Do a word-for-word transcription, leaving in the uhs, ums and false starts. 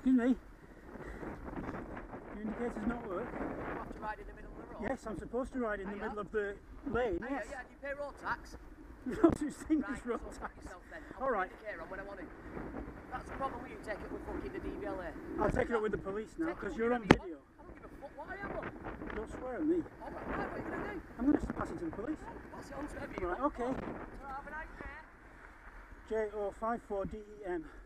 Excuse me. Your indicator's not work. You have to ride in the middle of the road? Yes, I'm supposed to ride in the I middle am. of the lane, Oh, yes. Yeah, yeah, do you pay road tax? There's no such thing Right, as road so fuck tax. yourself then. I'll Alright. put the indicator on when I want it. That's the problem with you, take it with fucking the D V L A. I'll take it up with the police now, Take it because with you're on whatever video. you want. I don't give a fuck what I am, look. Don't swear at me. Alright, right, what are you going to do? I'm going to pass it to the police. Pass it on to whoever you Right, want. okay. So have a nice day. J O five four D E M.